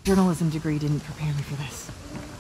Journalism degree didn't prepare me for this.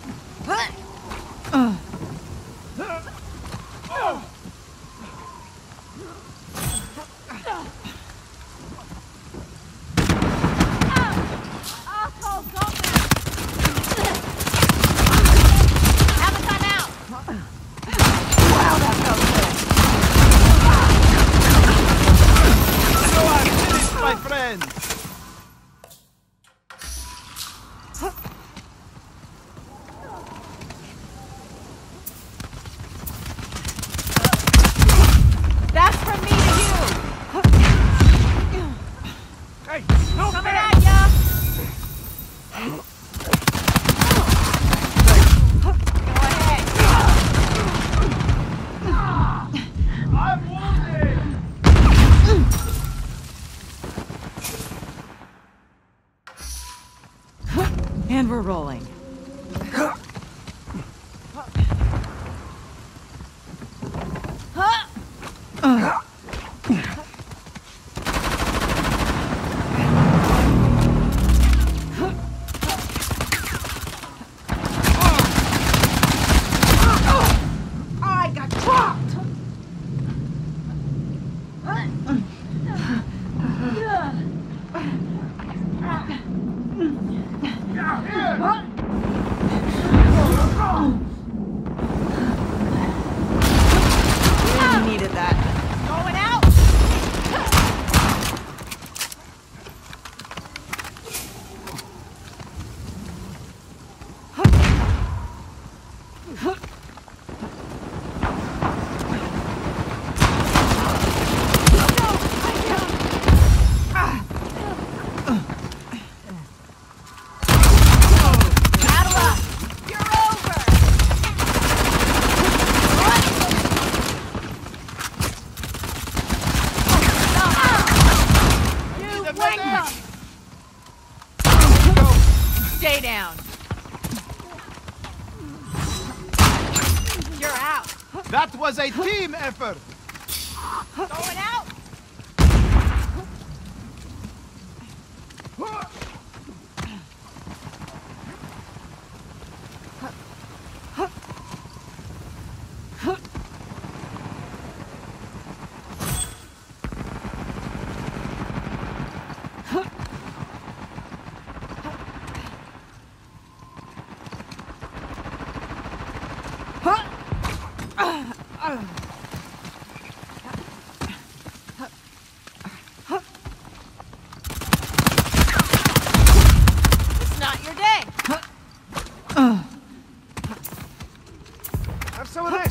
And we're rolling. I got dropped! Really needed that. Going out! Stay down. You're out. That was a team effort. Going out. It's not your day. Have some of this.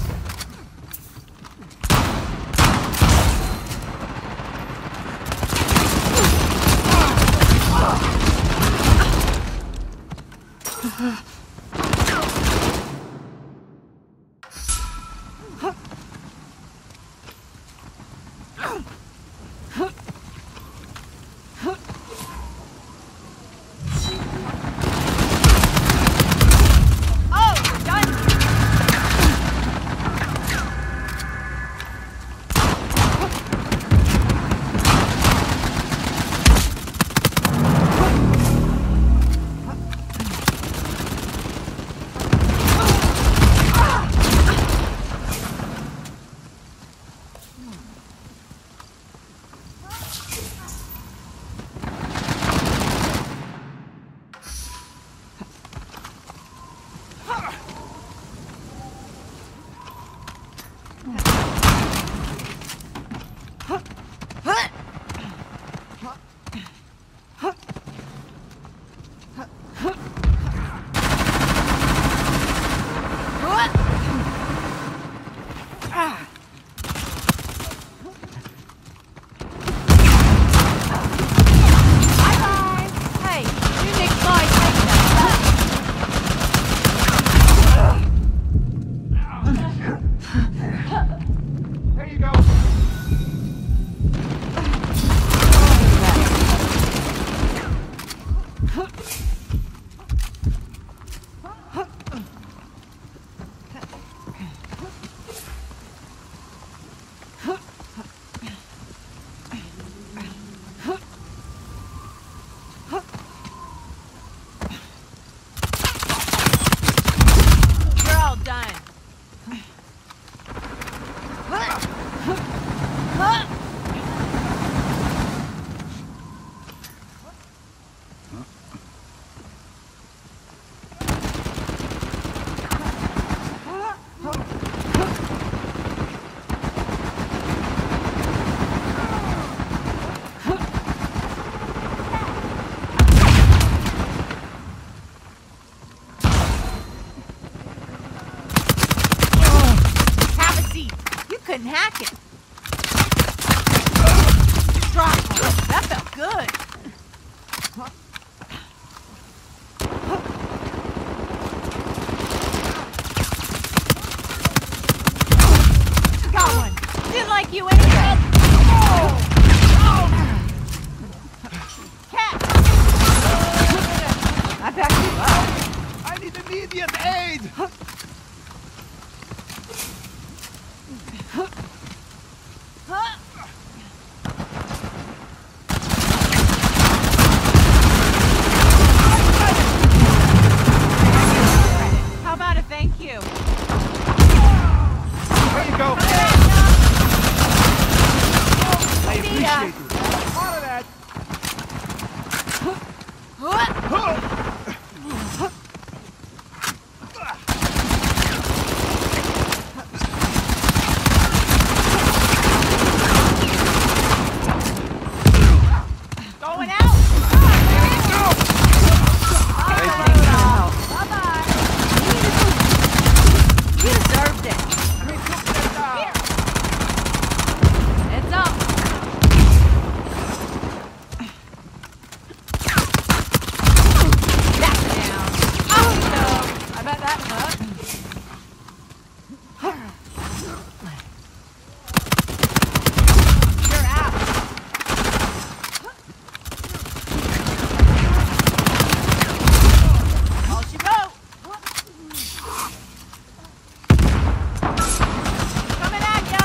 Appreciate it. Part of that. Going out. Bye-bye. You deserved it. Here. It's up. That's down. Oh no. I bet that hurt. You're out. All she wrote. Coming at ya.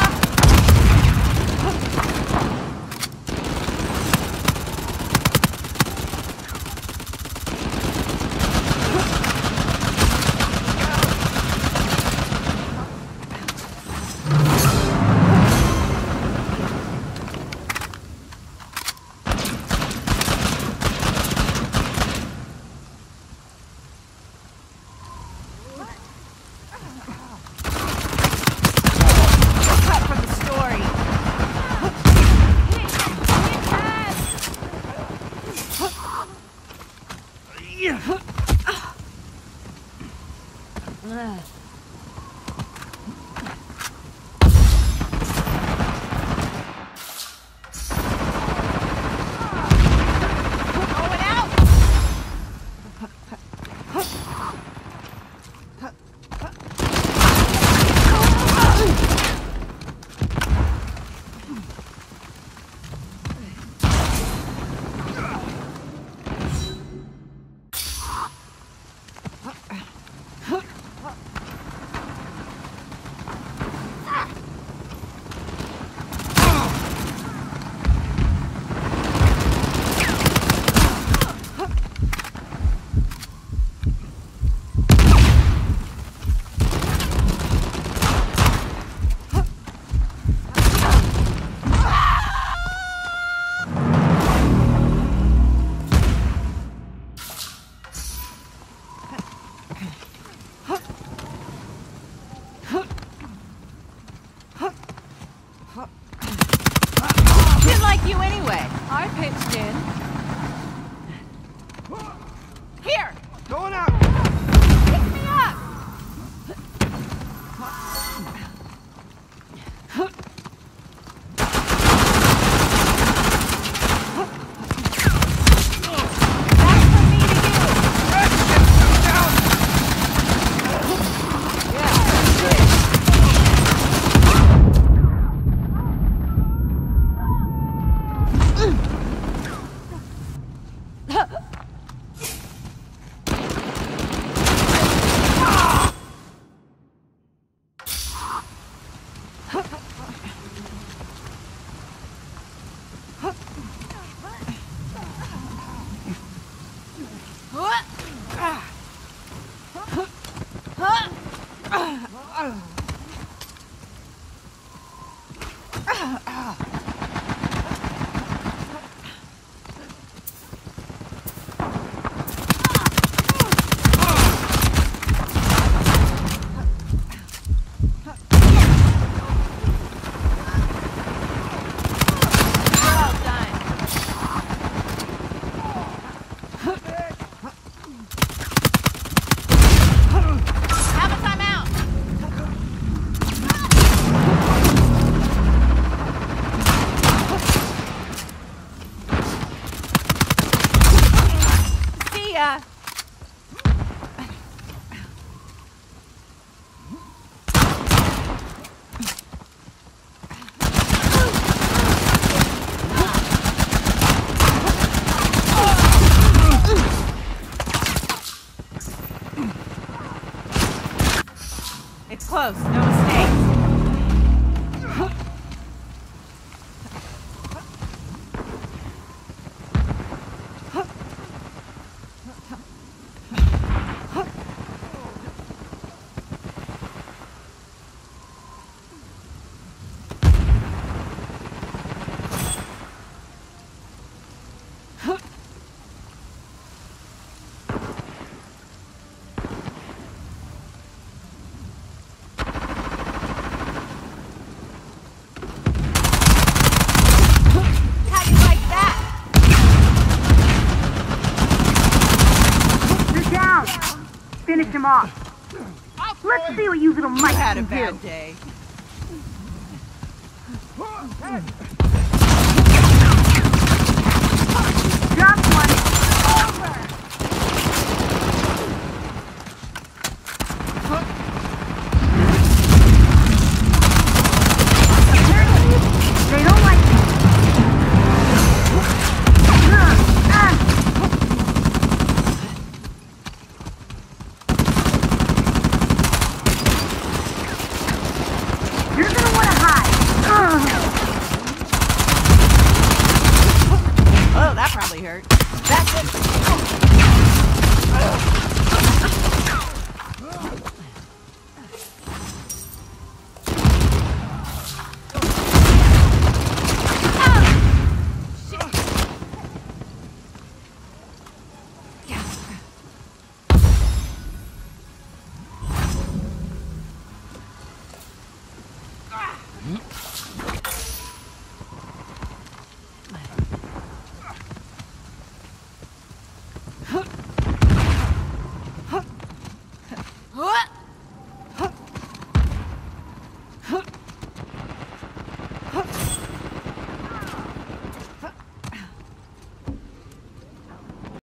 Cut from the story. Going out. Didn't like you anyway. I pitched in. Here, Going out. pick me up. That's from me to you. Well done. Have a timeout. See ya. It's close, no mistakes. lost. Let's see what you little mice Had a can do. bad day. Drop one. Apparently, they don't like me. You're gonna want to hide. Oh, that probably hurt. That's it.